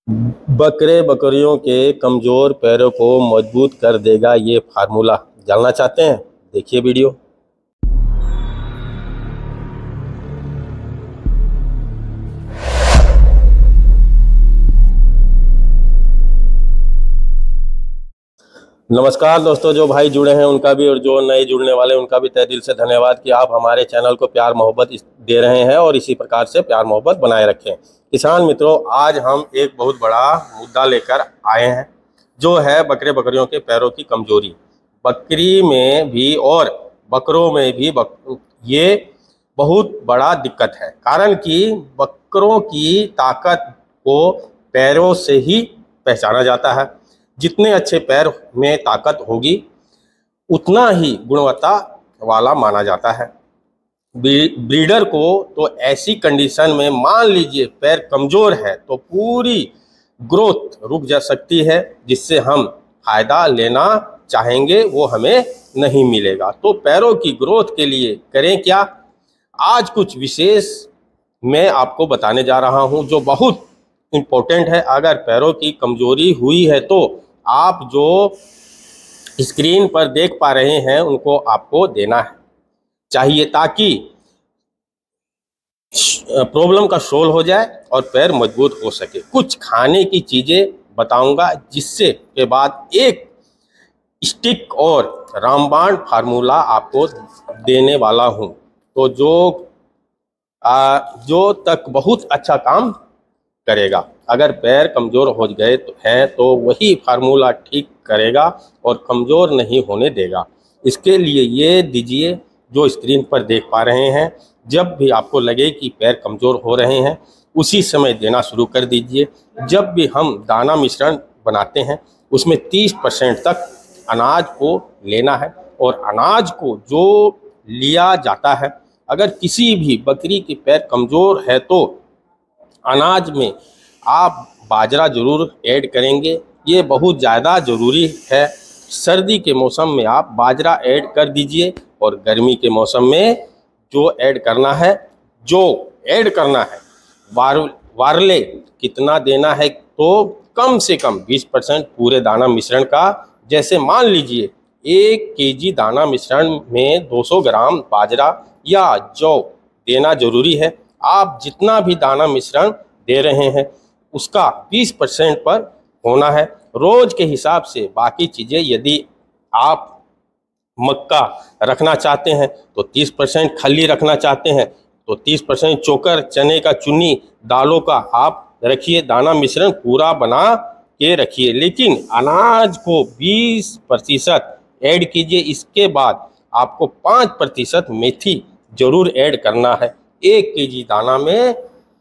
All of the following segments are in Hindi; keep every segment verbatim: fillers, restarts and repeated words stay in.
बकरे बकरियों के कमज़ोर पैरों को मजबूत कर देगा ये फार्मूला। जानना चाहते हैं? देखिए वीडियो। नमस्कार दोस्तों, जो भाई जुड़े हैं उनका भी और जो नए जुड़ने वाले उनका भी तहे दिल से धन्यवाद कि आप हमारे चैनल को प्यार मोहब्बत दे रहे हैं और इसी प्रकार से प्यार मोहब्बत बनाए रखें। किसान मित्रों, आज हम एक बहुत बड़ा मुद्दा लेकर आए हैं, जो है बकरे बकरियों के पैरों की कमजोरी। बकरी में भी और बकरों में भी बक, ये बहुत बड़ा दिक्कत है, कारण कि बकरों की ताकत को पैरों से ही पहचाना जाता है। जितने अच्छे पैर में ताकत होगी उतना ही गुणवत्ता वाला माना जाता है। ब्रीडर को तो ऐसी कंडीशन में मान लीजिए पैर कमज़ोर है तो पूरी ग्रोथ रुक जा सकती है, जिससे हम फायदा लेना चाहेंगे वो हमें नहीं मिलेगा। तो पैरों की ग्रोथ के लिए करें क्या? आज कुछ विशेष मैं आपको बताने जा रहा हूं जो बहुत इम्पोर्टेंट है। अगर पैरों की कमजोरी हुई है तो आप जो स्क्रीन पर देख पा रहे हैं उनको आपको देना है चाहिए, ताकि प्रॉब्लम का सोल्व हो जाए और पैर मजबूत हो सके। कुछ खाने की चीज़ें बताऊंगा, जिससे के बाद एक स्टिक और रामबाण फार्मूला आपको देने वाला हूं, तो जो आ, जो तक बहुत अच्छा काम करेगा। अगर पैर कमज़ोर हो गए तो हैं तो वही फार्मूला ठीक करेगा और कमज़ोर नहीं होने देगा। इसके लिए ये दीजिए जो स्क्रीन पर देख पा रहे हैं। जब भी आपको लगे कि पैर कमज़ोर हो रहे हैं उसी समय देना शुरू कर दीजिए। जब भी हम दाना मिश्रण बनाते हैं उसमें तीस परसेंट तक अनाज को लेना है, और अनाज को जो लिया जाता है, अगर किसी भी बकरी के पैर कमज़ोर है तो अनाज में आप बाजरा ज़रूर ऐड करेंगे। ये बहुत ज़्यादा ज़रूरी है। सर्दी के मौसम में आप बाजरा ऐड कर दीजिए, और गर्मी के मौसम में जो ऐड करना है जो ऐड करना है वार वारले कितना देना है, तो कम से कम बीस परसेंट पूरे दाना मिश्रण का। जैसे मान लीजिए एक केजी दाना मिश्रण में दो सौ ग्राम बाजरा या जौ देना ज़रूरी है। आप जितना भी दाना मिश्रण दे रहे हैं उसका बीस परसेंट पर होना है रोज के हिसाब से। बाकी चीज़ें यदि आप मक्का रखना चाहते हैं तो तीस परसेंट, खली रखना चाहते हैं तो तीस परसेंट, चोकर, चने का चुन्नी, दालों का आप रखिए। दाना मिश्रण पूरा बना के रखिए, लेकिन अनाज को बीस प्रतिशत ऐड कीजिए। इसके बाद आपको पाँच प्रतिशत मेथी जरूर ऐड करना है। एक केजी दाना में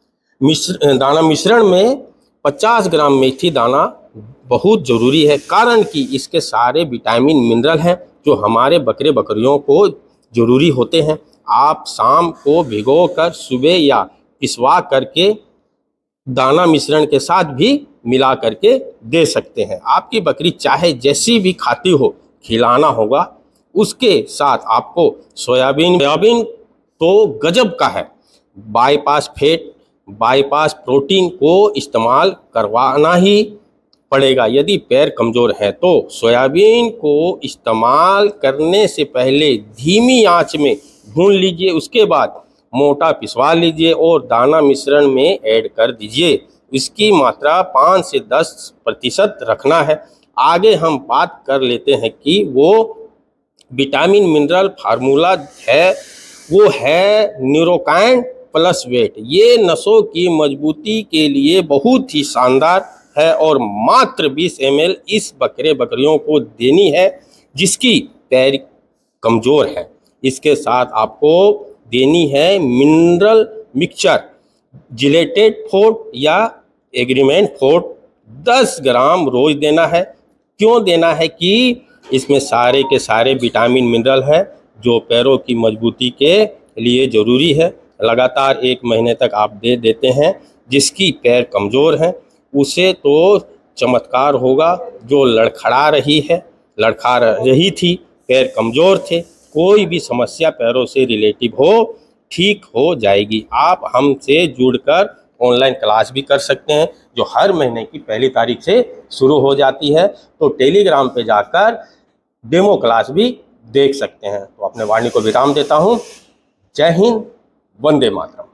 मिश्र दाना मिश्रण में पचास ग्राम मेथी दाना बहुत ज़रूरी है, कारण कि इसके सारे विटामिन मिनरल हैं जो हमारे बकरे बकरियों को ज़रूरी होते हैं। आप शाम को भिगोकर सुबह या पिसवा करके दाना मिश्रण के साथ भी मिला करके दे सकते हैं। आपकी बकरी चाहे जैसी भी खाती हो, खिलाना होगा। उसके साथ आपको सोयाबीन सोयाबीन तो गजब का है, बाईपास फैट, बाईपास प्रोटीन को इस्तेमाल करवाना ही पड़ेगा। यदि पैर कमज़ोर है तो सोयाबीन को इस्तेमाल करने से पहले धीमी आंच में भून लीजिए, उसके बाद मोटा पिसवा लीजिए और दाना मिश्रण में ऐड कर दीजिए। इसकी मात्रा पाँच से दस प्रतिशत रखना है। आगे हम बात कर लेते हैं कि वो विटामिन मिनरल फार्मूला है, वो है न्यूरोकाइन प्लस वेट। ये नसों की मजबूती के लिए बहुत ही शानदार है और मात्र बीस एम एल इस बकरे बकरियों को देनी है जिसकी पैर कमज़ोर है। इसके साथ आपको देनी है मिनरल मिक्सचर, जिलेटेड फोर्ट या एग्रीमेंट फोर्ट, दस ग्राम रोज देना है। क्यों देना है? कि इसमें सारे के सारे विटामिन मिनरल है जो पैरों की मजबूती के लिए ज़रूरी है। लगातार एक महीने तक आप दे देते हैं। जिसकी पैर कमज़ोर है उसे तो चमत्कार होगा। जो लड़खड़ा रही है, लड़खड़ा रही थी, पैर कमज़ोर थे, कोई भी समस्या पैरों से रिलेटिव हो ठीक हो जाएगी। आप हमसे जुड़कर ऑनलाइन क्लास भी कर सकते हैं। जो हर महीने की पहली तारीख से शुरू हो जाती है। तो टेलीग्राम पे जाकर डेमो क्लास भी देख सकते हैं। तो अपने वाणी को विराम देता हूँ। जय हिंद, वंदे मातरम।